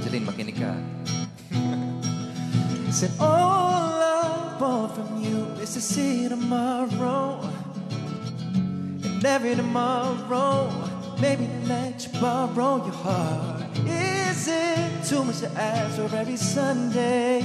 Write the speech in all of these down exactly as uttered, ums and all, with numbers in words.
Celine, makinig ka. Said all I want from you is to see tomorrow, and every tomorrow, maybe let you borrow your heart. Is it too much to ask for every Sunday?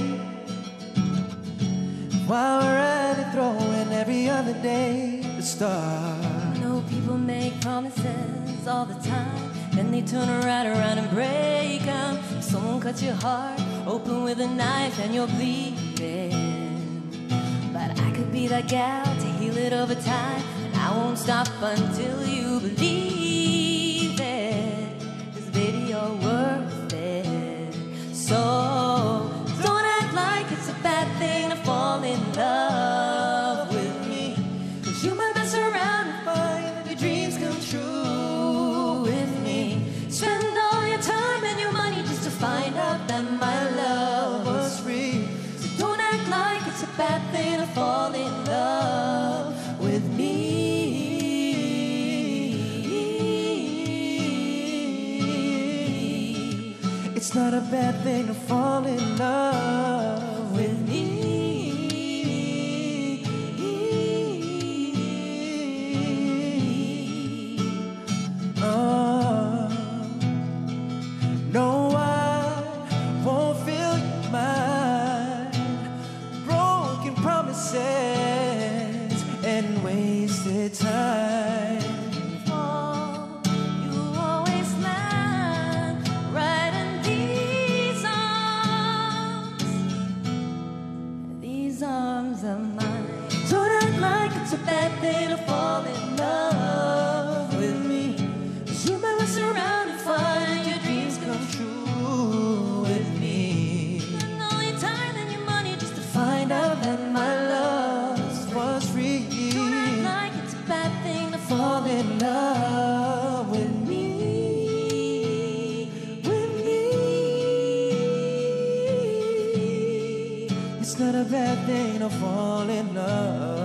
While we're at it, throwing every other day to start. I know people make promises all the time, then they turn right around and break them. Someone cuts your heart open with a knife and you're bleeding. But I could be that gal to heal it over time, and I won't stop until you believe it. 'Cause baby, you're worth it. So don't act like it's a bad thing to fall in love with me, 'cause you might mess around and find your dreams come true with me. Spend all your time and your money just to find out that my love was free. So don't act like it's a bad thing to fall in love with me. It's not a bad thing to fall in love with me. Oh, no, I won't fill your mind. Broken promises and wasted time. You always land right in these arms, these arms of mine. Don't act like it's a bad thing to fall in love with me, 'cause you might mess around and find your dreams come true with me. Spend all your time and your money just to Find out that my love was free. don't act like it's a bad thing to fall Fall in love with me, with me. It's not a bad thing to fall in love.